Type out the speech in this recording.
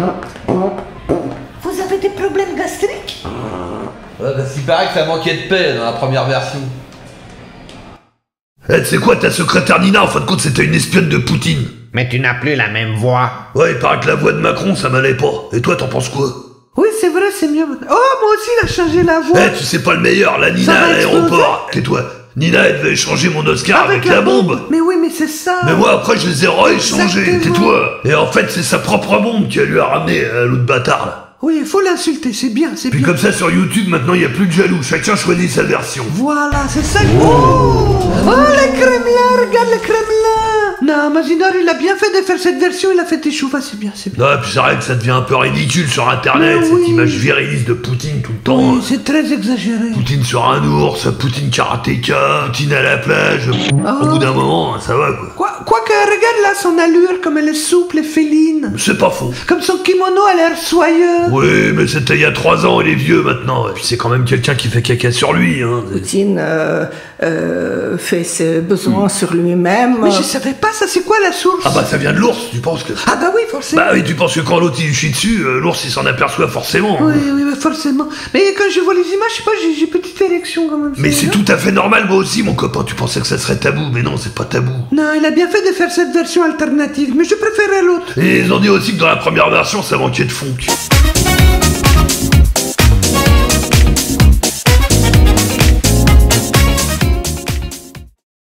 Vous avez des problèmes gastriques? Ouais, bah, il paraît que ça manquait de paix dans la première version. Eh, tu sais quoi, ta secrétaire Nina, en fin de compte, c'était une espionne de Poutine. Mais tu n'as plus la même voix. Ouais, il paraît que la voix de Macron, ça m'allait pas. Et toi, t'en penses quoi? Oui, c'est vrai, c'est mieux. Oh, moi aussi, il a changé la voix. Eh, tu sais pas le meilleur, la Nina Ça va à l'aéroport. Tais-toi. Nina, elle devait échanger mon Oscar avec la bombe. Mais oui, mais c'est ça. Mais moi, après, je les ai rééchangés. Exactement. Tais-toi. Et en fait, c'est sa propre bombe qui lui a ramené à l'autre bâtard, là. Oui, il faut l'insulter, c'est bien, c'est Puis bien. comme ça, sur YouTube, maintenant, il n'y a plus de jaloux. Chacun choisit sa version. Voilà, c'est ça. Oh, le Kremlin, regarde le Kremlin. Non, Mazinor, il a bien fait de faire cette version, il a fait échouva, c'est bien, c'est bien. Non, et puis c'est vrai que ça devient un peu ridicule sur Internet, Mais cette oui. image viriliste de Poutine tout le temps. Oui, c'est très exagéré. Poutine sur un ours, Poutine karatéka, Poutine à la plage. Au bout d'un moment, ça va quoi. Quoique, regarde là son allure, comme elle est souple et féline. C'est pas faux. Comme son kimono a l'air soyeux. Oui, mais c'était il y a 3 ans, il est vieux maintenant. Et puis c'est quand même quelqu'un qui fait caca sur lui, hein. Poutine fait ses besoins sur lui-même. Mais je savais pas, ça c'est quoi la source? Ah bah ça vient de l'ours, tu penses que... Ah bah oui, forcément. Bah oui, tu penses que quand l'autre il lui chie dessus, l'ours il s'en aperçoit forcément. Oui, oui, mais forcément. Mais quand je vois les images, je sais pas, j'ai petite érection quand même. Mais c'est tout à fait normal, moi aussi, mon copain. Tu pensais que ça serait tabou, mais non, c'est pas tabou. Non, il a bien fait de faire cette version alternative, mais je préférais l'autre. Et ils ont dit aussi que dans la première version, ça manquait de funk.